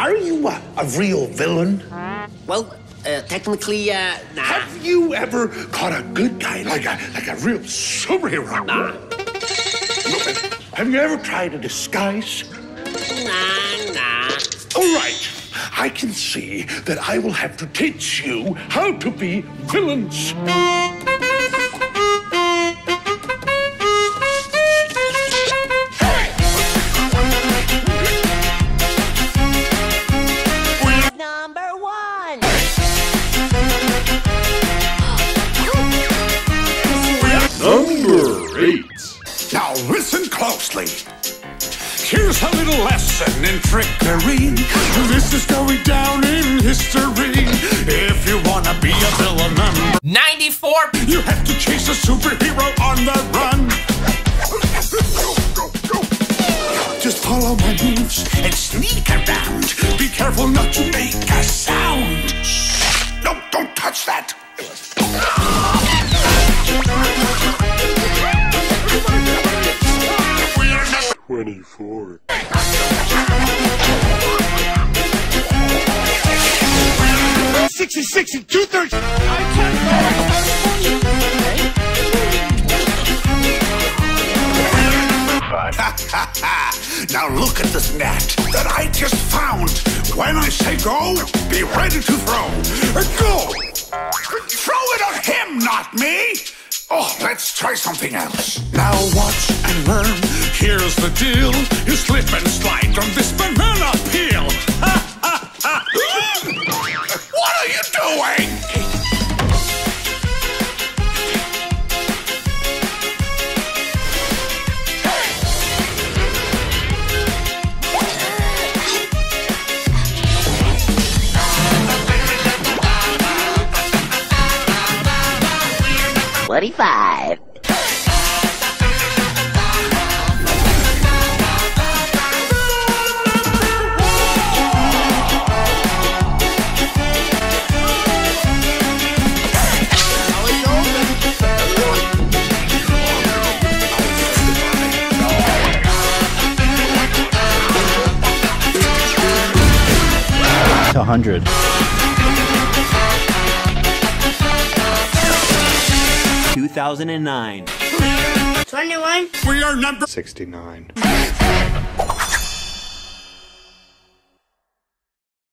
are you a real villain? Well, technically, nah. Have you ever caught a good guy, like a real superhero? Nah. Have you ever tried a disguise? Nah. All right. I can see that I will have to teach you how to be villains. Number one. Number 8. Now listen closely. Here's a little lesson in trickery. This is going down in history. If you wanna be a villain number 94, you have to chase a superhero on the run. Just follow my moves and sneak around. Be careful not to make a sound. No, don't touch that. 24. Sixty-six and 2/3. Now look at this net that I just found. When I say go, be ready to throw. Go! Throw it at him, not me! Oh, let's try something else. Now watch and learn. Here's the deal. You slip and slide on this banana peel. What are you doing? $25. To 100. 2009. 21. We are number 69.